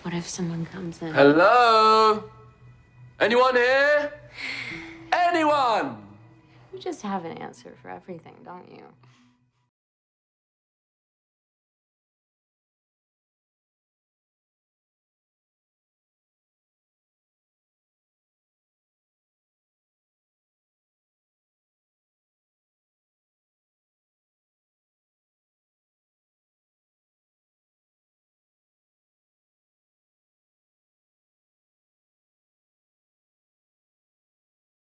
What if someone comes in? Hello? Anyone here? Anyone? You just have an answer for everything, don't you?